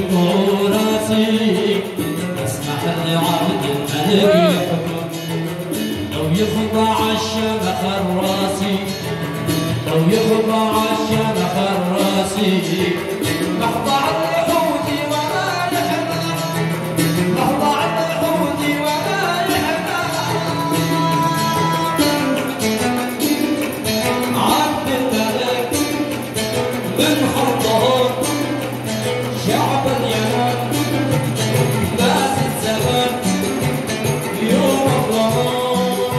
يقطعوا راسي اسمح لعبد الملك يحكم لو يخضع الشمخ الراسي لو يخضع الشمخ الراسي نخضع الحوت وما يحمى نخضع الحوت وما يحمى عبد الملك من خطه شعب اليمن ناس الزمن يوم الظهور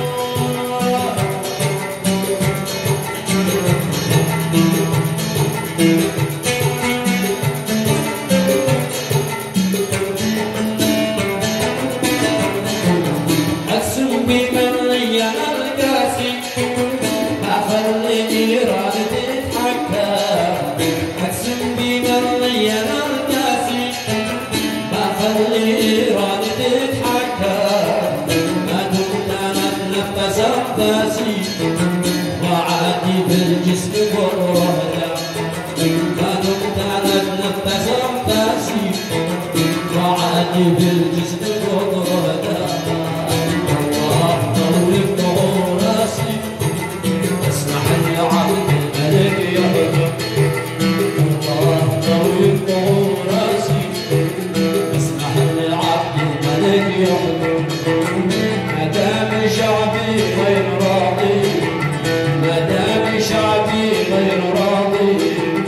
أقسم بمن لي القاسي ما خلي إرادتي تتحكم أقسم بمن لي القاسي ما خلي إرادتي تتحكم ما دمت أنا أتنفس أنفاسي وعادي بالجسم والرهدة ما دمت أنا أتنفس أنفاسي وعادي بالجسم والرهدة الله طول راسي اسمح لي عبد الملك يهدى الله طول راسي اسمح لي عبد الملك يهدى ما دام شعبي غير راضي ما دام شعبي غير راضي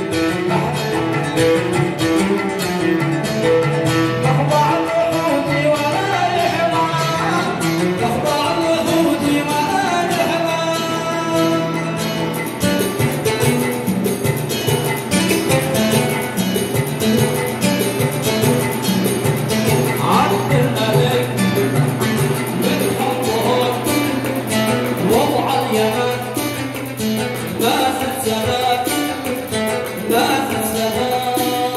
نخضع الحوت ولا يحمى نخضع الحوت ولا يحمى عبد الملك من حطه وضع اليمن ماسك سلام ماسك سلام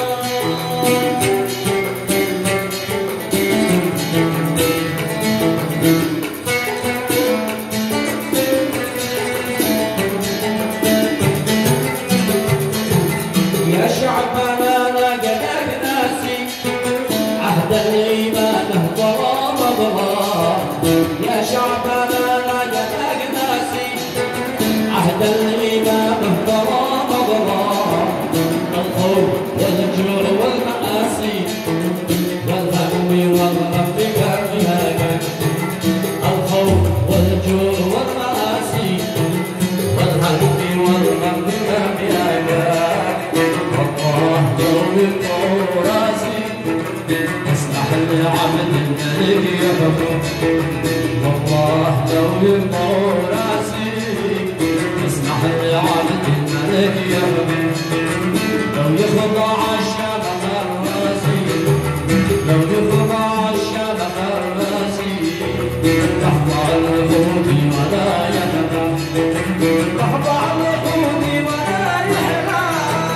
يا شعبنا لقد ناسي عهد الإيمان ظلام ظلام يا شعبنا لقد ناسي عهد الإيمان ظلام ظلام الخوف والجوع والمآسي والهم والغم كافياك الخوف والجوع والمآسي والهم والغم كافياك والله طول راسي اسمح لي عبد الملك يحكم والله لو يطول راسي اسمح لي عبد الملك يحكم لو يخضع الشمخ الراسي لو يخضع الشمخ الراسي تخضع الحوت ولا يحمى تخضع الحوت ولا يحمى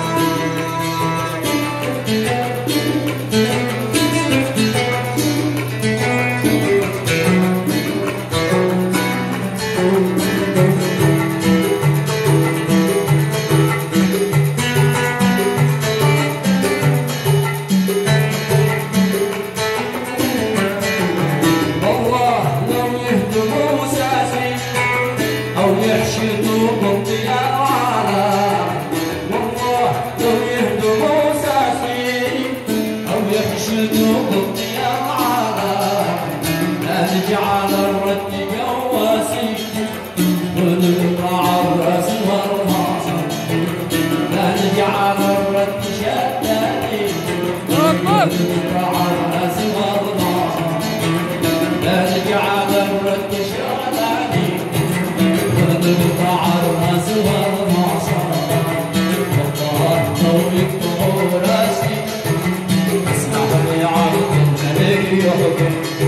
والله لو يهدموا ساسي أو يحشدوا ضدي العالم والله لو يهدموا ساسي أو يحشدوا ضدي العالم لا نجعل الرد قواسي ونقطع الراس والراسي لا نجعل الرد شدادي ونقطع الراس والراسي لا نجعل الرد شدادي ونقطع الراس والراسي والله طول راسي اسمح لي عبد الملك يحكم